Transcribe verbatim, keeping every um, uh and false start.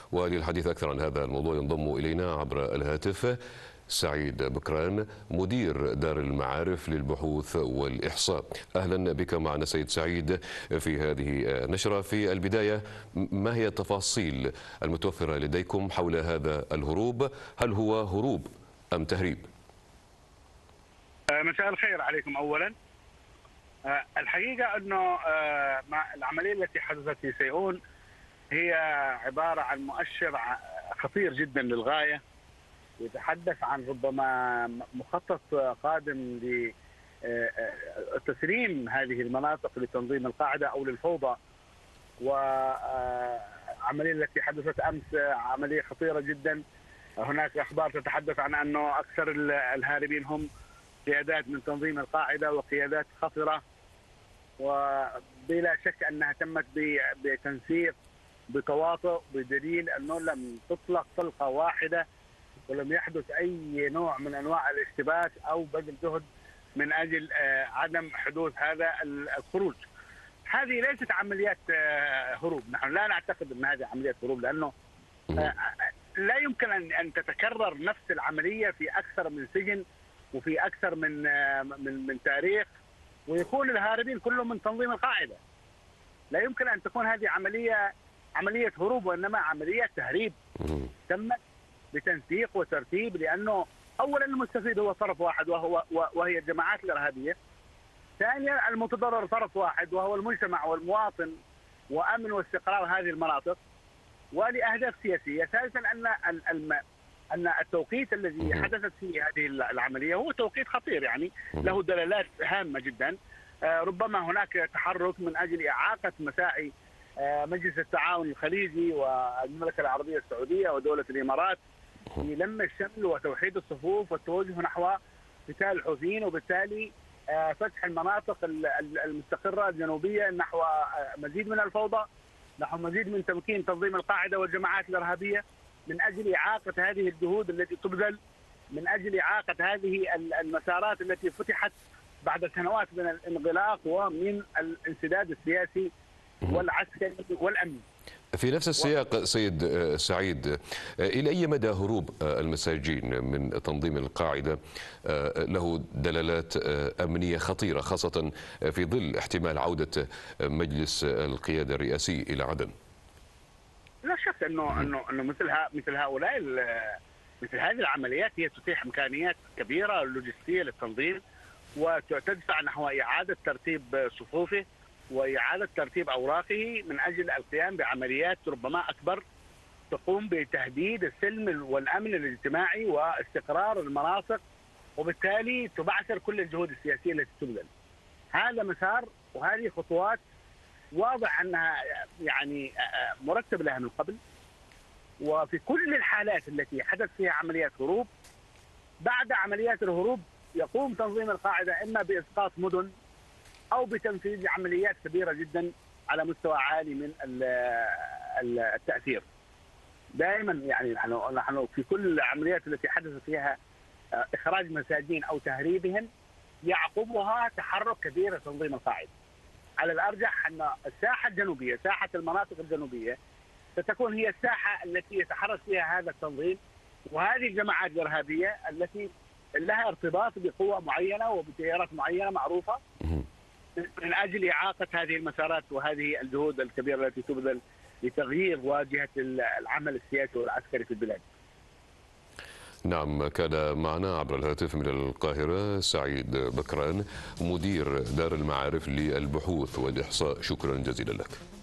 وللحديث أكثر عن هذا الموضوع ينضم إلينا عبر الهاتف سعيد بكران، مدير دار المعارف للبحوث والإحصاء. أهلا بك معنا سيد سعيد في هذه النشرة. في البداية، ما هي التفاصيل المتوفرة لديكم حول هذا الهروب؟ هل هو هروب أم تهريب؟ مساء الخير عليكم. أولا الحقيقة أنه العملية التي حدثت في سيئون هي عبارة عن مؤشر خطير جدا للغاية، يتحدث عن ربما مخطط قادم لتسليم هذه المناطق لتنظيم القاعدة أو للفوضى. وعملية التي حدثت أمس عملية خطيرة جدا. هناك أخبار تتحدث عن أنه أكثر الهاربين هم قيادات من تنظيم القاعدة وقيادات خطرة، وبلا شك أنها تمت بتنسيق بتواطؤ، بدليل أنه لم تطلق طلقة واحدة ولم يحدث أي نوع من أنواع الاشتباك أو بذل جهد من أجل عدم حدوث هذا الخروج. هذه ليست عمليات هروب، نحن لا نعتقد أن هذه عمليات هروب، لأنه لا يمكن أن تتكرر نفس العملية في أكثر من سجن وفي أكثر من من من تاريخ، ويكون الهاربين كلهم من تنظيم القاعدة. لا يمكن أن تكون هذه عملية عملية هروب، وإنما عملية تهريب تمت بتنسيق وترتيب، لأنه أولا المستفيد هو طرف واحد وهو وهي الجماعات الإرهابية. ثانيا المتضرر طرف واحد وهو المجتمع والمواطن وأمن واستقرار هذه المناطق ولأهداف سياسية. ثالثا أن أن التوقيت الذي حدثت فيه هذه العملية هو توقيت خطير، يعني له دلالات هامة جدا. ربما هناك تحرك من أجل إعاقة مساعي مجلس التعاون الخليجي والمملكة العربية السعودية ودولة الإمارات في لم الشمل وتوحيد الصفوف والتوجه نحو قتال الحوثيين، وبالتالي فتح المناطق المستقرة الجنوبية نحو مزيد من الفوضى، نحو مزيد من تمكين تنظيم القاعدة والجماعات الإرهابية، من أجل إعاقة هذه الجهود التي تبذل، من أجل إعاقة هذه المسارات التي فتحت بعد سنوات من الانغلاق ومن الانسداد السياسي والعسكري والأمني. في نفس السياق سيد سعيد، إلى أي مدى هروب المساجين من تنظيم القاعدة له دلالات أمنية خطيرة، خاصة في ظل احتمال عودة مجلس القيادة الرئاسي إلى عدن؟ لا شك انه انه انه مثل مثل هؤلاء مثل هذه العمليات هي تتيح امكانيات كبيره لوجستيه للتنظيم، وتدفع نحو اعاده ترتيب صفوفه واعاده ترتيب اوراقه من اجل القيام بعمليات ربما اكبر تقوم بتهديد السلم والامن الاجتماعي واستقرار المناطق، وبالتالي تبعثر كل الجهود السياسيه التي تبذل. هذا مسار وهذه خطوات واضح انها يعني مرتب لها من قبل. وفي كل الحالات التي حدث فيها عمليات هروب، بعد عمليات الهروب يقوم تنظيم القاعده اما باسقاط مدن او بتنفيذ عمليات كبيره جدا على مستوى عالي من التاثير. دائما يعني نحن نحن في كل العمليات التي حدث فيها اخراج مساجين او تهريبهم يعقبها تحرك كبير لتنظيم القاعده. على الارجح ان الساحه الجنوبيه، ساحه المناطق الجنوبيه، ستكون هي الساحه التي يتحرك فيها هذا التنظيم وهذه الجماعات الارهابيه التي لها ارتباط بقوى معينه وبتيارات معينه معروفه من اجل اعاقه هذه المسارات وهذه الجهود الكبيره التي تبذل لتغيير واجهه العمل السياسي والعسكري في البلاد. نعم، كان معنا عبر الهاتف من القاهرة سعيد بكران، مدير دار المعارف للبحوث والإحصاء. شكرا جزيلا لك.